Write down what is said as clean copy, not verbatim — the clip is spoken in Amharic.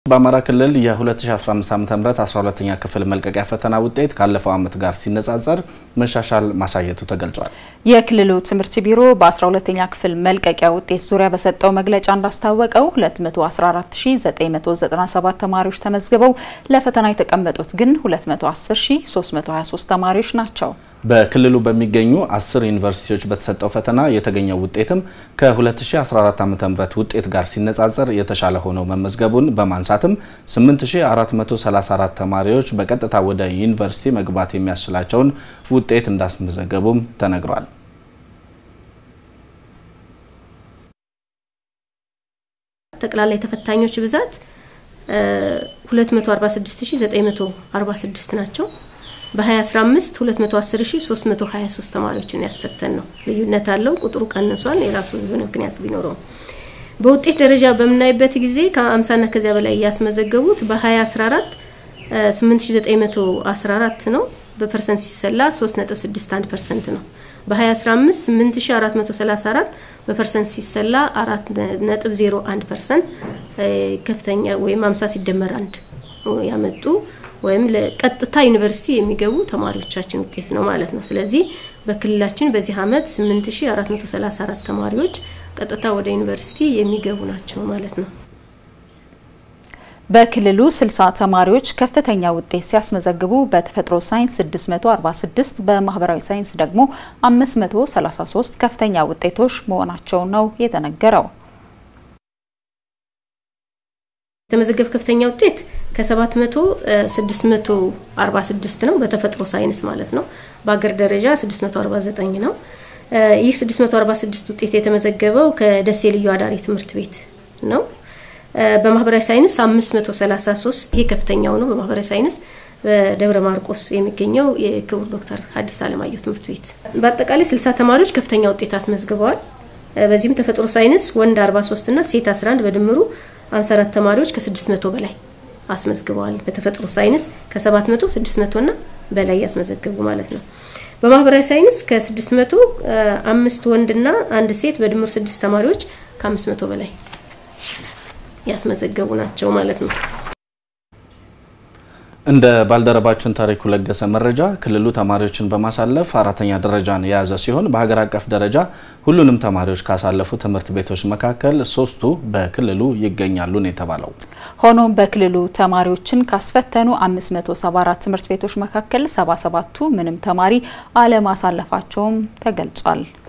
በአማራ ክልል የ2015 ዓ.ም 12ኛ ክፍል መልቀቂያ ፈተና ውጤት ካለፈው ዓመት ጋር ሲነጻጸር መሻሻል ማሳየቱ ተገልጿል። የክልሉ ትምህርት ቢሮ በ12ኛ ክፍል መልቀቂያ ውጤት ዙሪያ በሰጠው መግለጫ እንዳስታወቀው 214997 ተማሪዎች ተመዝግበው ለፈተና የተቀመጡት ግን 210323 ተማሪዎች ናቸው። በክልሉ በሚገኙ 10 ዩኒቨርሲቲዎች በተሰጠው ፈተና የተገኘው ውጤትም ከ2014 ዓ.ም ውጤት ጋር ሲነጻጸር የተሻለ ሆኖ መመዝገቡን በማንሳትም 8434 ተማሪዎች በቀጥታ ወደ ዩኒቨርሲቲ መግባት የሚያስችላቸውን ውጤት እንዳስመዘገቡም ተነግሯል። ጠቅላላ የተፈታኞች ብዛት 246946 ናቸው። በ2015 210323 ተማሪዎችን ያስፈተን ነው። ልዩነት አለው። ቁጥሩ ቀንሷል። የራሱ የሆነ ምክንያት ቢኖረው በውጤት ደረጃ በመናይበት ጊዜ ከ50 እና ከዚያ በላይ ያስመዘገቡት በ2014 8914 ነው። በፐርሰንት ሲሰላ 3.61% ነው። በ2015 8434 በፐርሰንት ሲሰላ 4.01% ከፍተኛ ወይም 50 ሲደመር 1 ያመጡ ወይም ለቀጥታ ዩኒቨርሲቲ የሚገቡ ተማሪዎቻችን ውጤት ነው ማለት ነው። ስለዚህ በክልላችን በዚህ አመት 8434 ተማሪዎች ቀጥታ ወደ ዩኒቨርሲቲ የሚገቡ ናቸው ማለት ነው። በክልሉ 60 ተማሪዎች ከፍተኛ ውጤት ሲያስመዘግቡ በተፈጥሮ ሳይንስ 646 በማህበራዊ ሳይንስ ደግሞ 533 ከፍተኛ ውጤቶች መሆናቸው ነው የተነገረው። ተመዘገበ ከፍተኛ ውጤት ከ700 646 ነው በተፈጥሮ ሳይንስ ማለት ነው። በአገር ደረጃ 649 ነው። ይህ 646 ውጤት የተመዘገበው ከደሴ ልዩ አዳሪ ትምህርት ቤት ነው። በማህበራዊ ሳይንስ 533 ይሄ ከፍተኛው ነው። በማህበራዊ ሳይንስ በደብረ ማርቆስ የሚገኘው የክቡር ዶክተር ሐዲስ ዓለማየሁ ትምህርት ቤት በአጠቃላይ 60 ተማሪዎች ከፍተኛ ውጤት አስመዝግበዋል። በዚህም ተፈጥሮ ሳይንስ ወንድ 43 እና ሴት 11 በድምሩ 54 ተማሪዎች ከ600 በላይ አስመዝግበዋል። በተፈጥሮ ሳይንስ ከ700 600 እና በላይ ያስመዘግቡ ማለት ነው። በማህበራዊ ሳይንስ ከ600 5 ወንድና 1 ሴት በድምሩ 6 ተማሪዎች ከ500 በላይ ያስመዘገቡ ናቸው ማለት ነው። እንደ ባልደረባችን ታሪኩ ለገሰ መረጃ ክልሉ ተማሪዎችን በማሳለፍ 4ኛ ደረጃን የያዘ ሲሆን በሀገር አቀፍ ደረጃ ሁሉንም ተማሪዎች ካሳለፉ ትምህርት ቤቶች መካከል 3ቱ በክልሉ ይገኛሉ ነው የተባለው። ሆኖም በክልሉ ተማሪዎችን ካስፈተኑ 574 ትምህርት ቤቶች መካከል 77ቱ ምንም ተማሪ አለማሳለፋቸውም ተገልጿል።